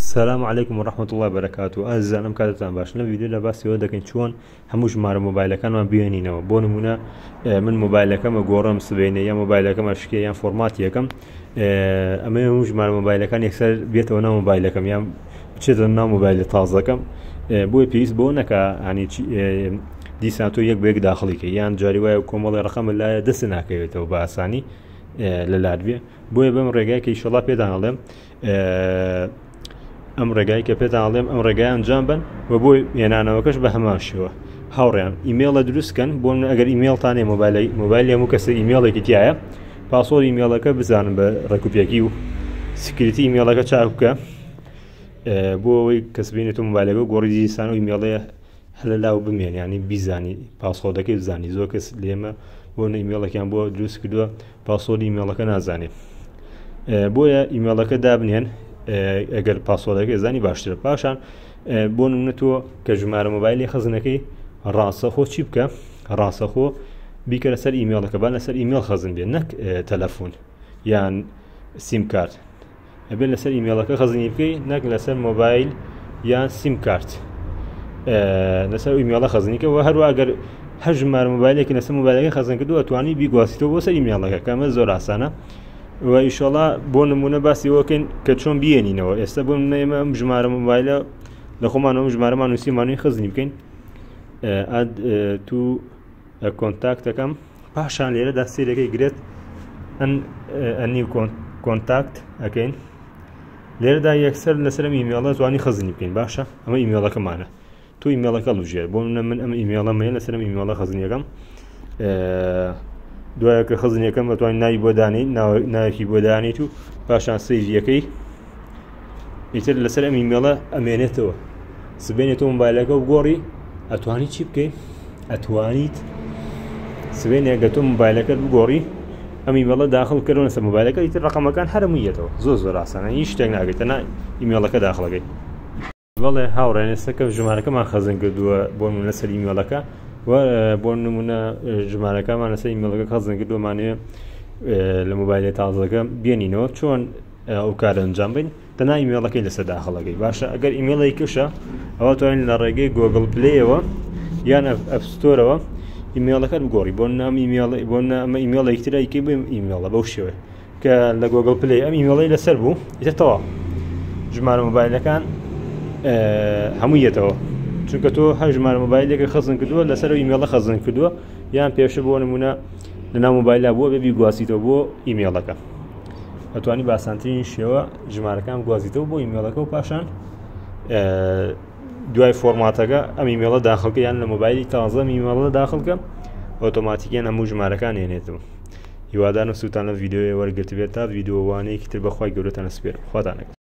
السلام عليكم ورحمة الله وبركاته. أعزائي كاتبان باش لە فيديو لە باسی ئەوە دەکەین چۆن هەموو ژمارە مۆبایلەکانمان بێنینەوە. بۆ نمونە من مۆبایلەکەمە گۆڕم سبەینە یا مۆبایلەکەمە شکێ یان فۆرماتی یەکەم ئەمە هەموو ژمارە مۆبایلەکان یەکسەر بێتەوە ناو مۆبایلەکەم یان بچێتە ناو مۆبایلی تازەکەم. بۆی پێویست بۆ نەکە ینی دیسان تۆ یەک بەیەک داخڵیکە یان جاری وایە کۆمەڵی ڕقەمە لایە دەست ناکەوێتەوە بە ئاسانی لە لات بێ. بۆیە بەم ڕێگای کە ئینشەڵڵا پێتان ئەڵێم ئەم ڕێگای کە پێتان ئەڵێم ئەم ڕێگای ئەنجام بن و بۆی هێنانەوەکەش بە هەمان شێوە. هاوڕێیان ئیمێڵە دروستکەن بۆ ئەگەر ئیمێڵتانێ مۆبایلی هەموو کەسە ئیمێڵێکی تایە پاسۆڕی ئیمێڵەکە بزانن بە ڕێکوپێکی و سکریتی ئیمێڵەکە چاک بکە بۆ ئەوەی کەسبێنێت و مۆبایلەکە گۆڕی دیسان و ئیمێڵەیە هەلەلاو بمێن ینی بیزانی پاسۆردەکەی بزانی. زۆر کەس لێمە بۆ ئیمێڵەکەیان بۆ دروست کردووە پاسۆردی ئیمێڵەکە نازانێت بۆیە ئیمێڵەکە دابنێن ئەگەر پاسۆردەکەی زانی باشترە. پاشان بۆ نمونە تۆ کە ژمارە مۆبایلی خەزنەکەی ڕاستەخۆ چی بکە ڕاستەخۆ بیکە لەسەر ئیمێڵەکە با لەسەر ئیمێڵ خەزن بێت نەک تەلەفۆن یان سیم کارت ئەبێت لەسەر ئیمێڵەکە خەزنی بکەی نەک لەسەر مۆبایل یان سیم کارت لەسەر ئیمێڵە خەزنیکەوە. هەروە ئەگەر هەر ژمارە مۆبایلێکی لەسەر مۆبایلەکە خەزن کردو ئەتوانی بیگواستیتەوە بۆ سەر ئیمێڵەکە کە ئەمە زۆر ئاسانە و ئینشەڵڵا بۆ نمونە باسی ئەوەکەین کە چۆن بێنینەوە. ئێستا بۆ نمونە ئێمە ئەم ژمارە مۆبایلە لە خۆمانەوە ژمارەمان نووسیمانوی خەزنی بکەین ئەد تو کۆنتاکتەکەم پاشان لێرەدا سێرەکەی گرێت ئەنیو کۆنتاکت ئەەکەین لێرەدا یەکسەر لەسەر ئەم ئیمێڵە توانی خەزنی بکەین. باشە ئەمە ئیمێڵەکەمانە تو ئیمێڵەکە لوژێر بۆ من ئەم ئیمێڵەمەیە لەسەر ئەم ئیمێڵە خەزنیەکەم دوایە کە خەزنیەکەم بەتوانین ناوی بۆ دانیت ناوێکی بۆ دانیت و پاشان سەیریەکەی ئیتر لەسەر ئەم ئیمێڵە ئەمێنێتەوە سبێنێتەوە مۆبایلەکە و گۆڕی ئەتوانیت چی بکەیت ئەتوانیت سبێنێ گەتۆ مۆبایلەکەت بگۆڕی ئەم ئیمێڵە داخڵکردەوە لەسەر مۆبایلەکە ئیتر ڕقەمەکان هەرموویەتەوە زۆر ئاسانە هیچ شتێک ناگەیتە نا ئیمێڵەکە داخڵەکەی. بەڵێ هاوڕێن ئێستا کە ژمارەکەمان خەزن کردووە بۆ نمونە لەسەر ئیمێڵەکە و بۆ نمونە ژمارەکەمان لەسەر ئیمێڵەکە خەزن کردووەمانەیە لە مۆبایلی تازەکە بێنینەوە چۆن ئەو کارە ئەنجام بدەین تەنها ئیمێڵەکەی لەسەر داخڵەکەی. باشە ئەگەر ئیمێڵی کشە ئەوە توانین لە ڕێگەی گۆگڵ پلەیەوە یان ئەپ ستۆرەوە ئیمێڵەکەت بگۆڕی بۆ ئەمە ئیمێڵێکی ترە یکەی بێ ئیمێڵە بەو شێوەیە کە لە گۆگڵ پلەی ئەم ئیمێڵەی لەسەر بوو ئیتر تەواو ژمارە مۆبایلەکان هەموویەتەوە چونکە تۆ هەر ژمارە مۆبایلێکە خەزن کردووە لەسەر ئیمێڵە خەزن کردووە یان پێشە بۆ نمونە لەناو مۆبایللا بووە بێبی گواسیتەوە بۆ ئیمێڵەکە ئەتوانی بە ئاسانترین شێوە ژمارەکان بگوازیتەوە بۆ ئیمێڵەکە و پاشان دوای فۆرماتەکە ئەم ئیمێڵە داخڵکە یان لە مۆبایلی تازە ئیمێڵە داخڵکە ئۆتۆماتیکیان هەموو ژمارەکان هێنێتەوە. هیوادارم سوتان لە ڤیدیۆیە وەرگرت بێت تا ڤیدیۆوانەیەکی تر بەخوای گەورەتان سپێر خواتانەکە.